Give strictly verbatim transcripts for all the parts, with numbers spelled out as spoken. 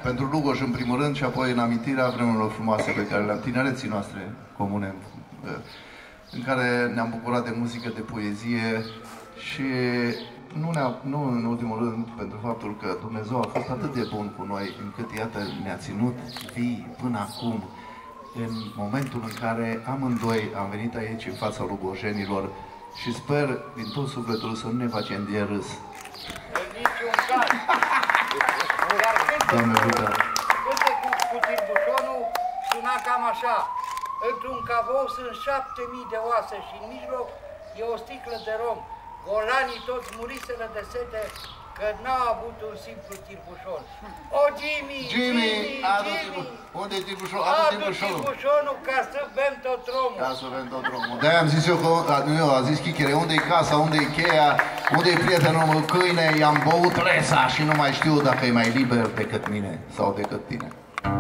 pentru Lugoj în primul rând și apoi în amintirea vremurilor frumoase pe care le-am, tinereții noastre comune, în care ne-am bucurat de muzică, de poezie și nu, ne nu în ultimul rând pentru faptul că Dumnezeu a fost atât de bun cu noi încât, iată, ne-a ținut vii până acum, în momentul în care amândoi am venit aici în fața lugojenilor și sper din tot sufletul să nu ne facem de râs. În niciun caz. Iar cânte cu, cu tirbușonul suna cam așa. Într-un cavou sunt șapte mii de oase și în mijloc e o sticlă de rom. Golanii toți muriseră de sete că n-au avut un simplu tirbușon. O, Jimmy! Jimmy! Jimmy! Adu Jimmy! Unde e tirbușonul? Adu tirbușonul! tirbușonul ca să bem tot drumul. Ca să bem tot drumul. De-aia am zis eu că, nu, a zis Chichere, unde e casa, unde e cheia, unde e prietenul meu câine, i-am băut lesa și nu mai știu dacă e mai liber decât mine sau decât tine.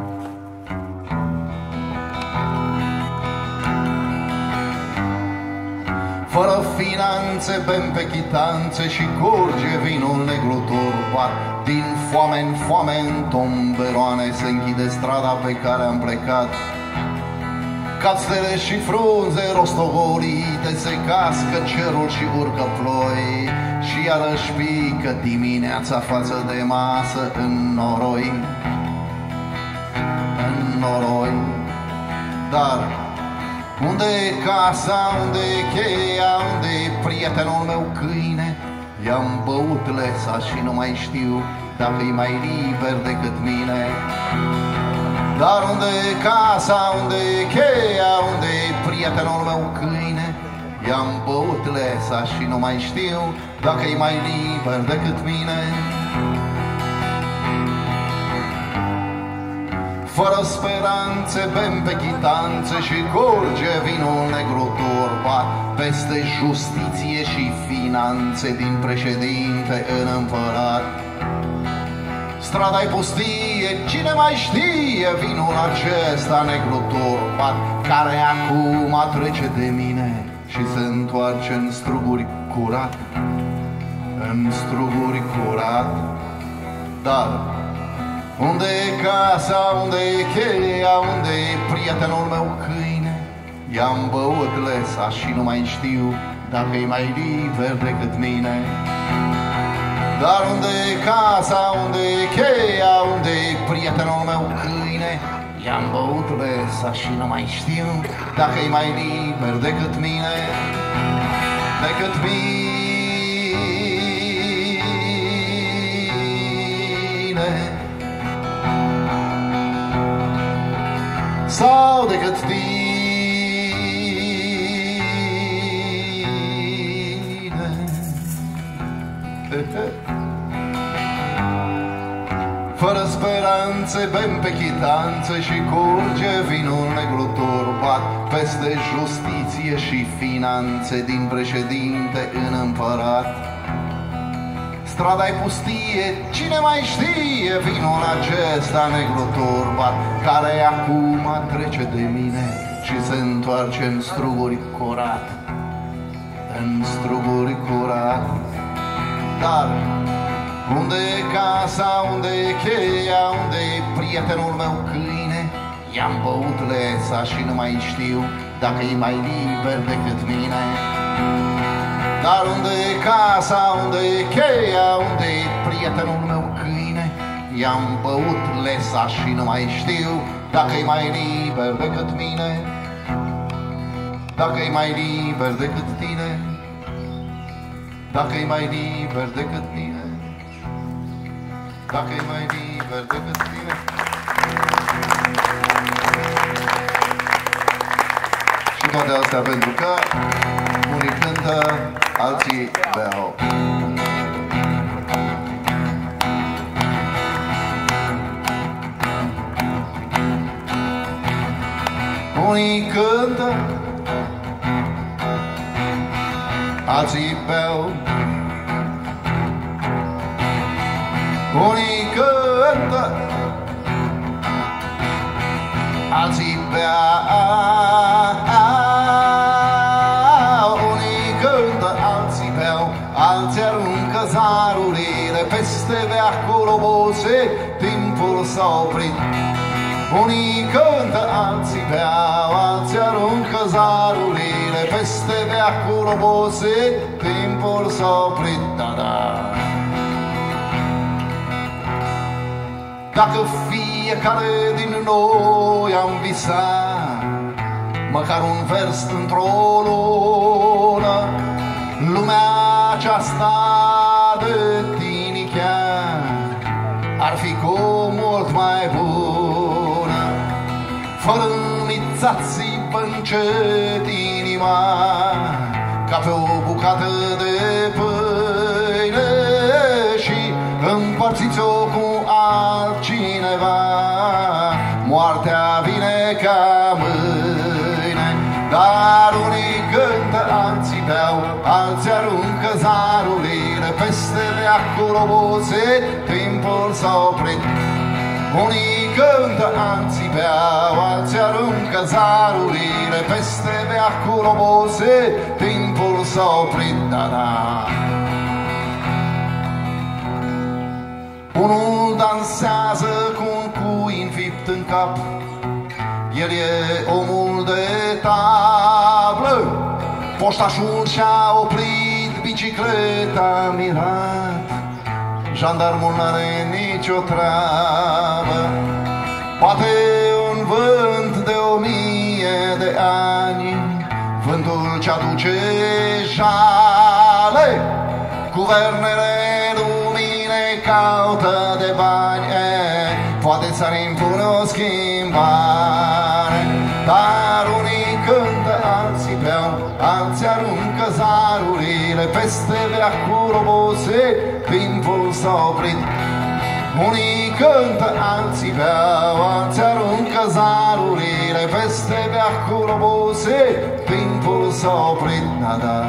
Fără finanțe, bem pe chitanțe și curge vinul negru turbat. Din foame în foame, în tomberoane, se închide strada pe care am plecat. Ca stele și frunze rostogolite, se cască cerul și urcă ploi. Și iarăși pică dimineața față de masă în noroi, în noroi. Dar unde e casa, unde e cheia, unde e prietenul meu câine? I-am băut lesa și nu mai știu dacă e mai liber decât mine. Dar unde e casa, unde e cheia, unde e prietenul meu câine? I-am băut lesa și nu mai știu dacă e mai liber decât mine. Fără speranțe, bem pe chitanțe și curge vinul negru turbat. Peste justiție și finanțe, din președinte în împărat. Strada-i pustie, cine mai știe vinul acesta negru turbat, care acum trece de mine și se întoarce în struguri curat, în struguri curat. Dar unde e casa, unde e cheia, unde e prietenul meu câine? I-am băut lesa și nu mai știu dacă e mai liber decât mine. Dar unde e casa, unde e cheia, unde e prietenul meu câine? I-am băut lesa și nu mai știu dacă e mai liber decât mine. Decât mine. Sau decât tine. Fără speranțe, bem pe chitanțe și curge vinul negru turbat. Peste justiție și finanțe, din președinte în împărat. Strada-i pustie, cine mai știe vinul acesta negru turbat, care acum trece de mine și se întoarce în struguri curat, în struguri curat. Dar unde e casa, unde e cheia, unde e prietenul meu câine? I-am băut lesa și nu mai știu dacă e mai liber decât mine. Dar unde e casa, unde e cheia, unde e prietenul meu câine? I-am băut lesa și nu mai știu dacă e mai liber decât mine. Dacă e mai liber decât tine. Dacă e mai liber decât mine. Dacă e mai liber decât tine. Și toate astea pentru că unii cântă, alții beau. Unii cântă, alții beau. Unii cântă, alții beau. Unii cântă, alții beau, alții aruncă zarurile peste veacul obose. Timpul s-a oprit. Unii cântă, alții beau, alții aruncă zarurile peste veacul obosit, timpul s-a oprit, da-da. Dacă fiecare din noi am visat măcar un vers într-o lună, lumea aceasta de tinichea ar fi cu mult mai bună. Fără mițații pâncet inima ca pe o bucată de pâine și împărțiți-o cu altcineva, moartea vine ca mâine. Dar unii cântă, alții beau, alții aruncă zarurile peste veacul obosit, timpul s-a oprit. Unii cântă, alții beau, alții aruncă zarurile peste veacul obosit, timpul s-a oprit, da-da. Unul dansează cu un cui înfipt în cap, el e omul de tablă. Poștașul și-a oprit bicicleta mirat, jandarmul n-are nicio treabă. Poate un vânt de o mie de ani, vântul ce aduce jale, guvernele lumine caută de bani, poate s-ar impune o schimbare. Dar unii cântă, alții beau, alții aruncă zarurile peste veacul obosit, timpul s-a oprit. Unii cântă, alții beau, alții aruncă zarurile peste veacul obosit, timpul s-a oprit, da-da.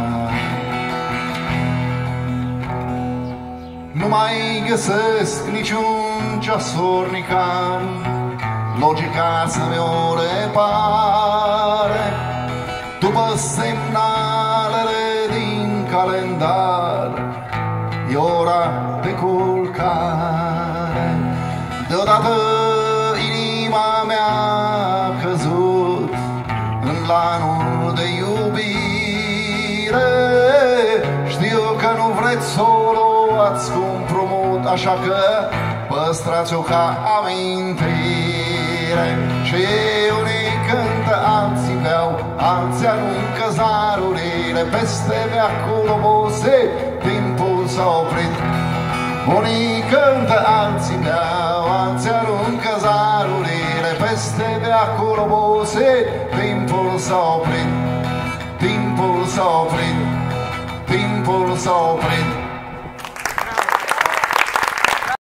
Nu mai găsesc niciun ceasornicar logica să-mi o repare. După semnalele din calendar e ora de culcare. Deodată inima mea a căzut în lanul de iubire. Știu că nu vreți să o luați cu împrumut, așa că păstrați-o ca amintire. Și unii cântă, alții beau, alții aruncă zarurile peste veacul obosit, timpul s-a oprit. Unii cântă, alții beau, alții aruncă zarurile peste veacul obosit, timpul s-a oprit. Timpul s-a oprit. Timpul s-a oprit.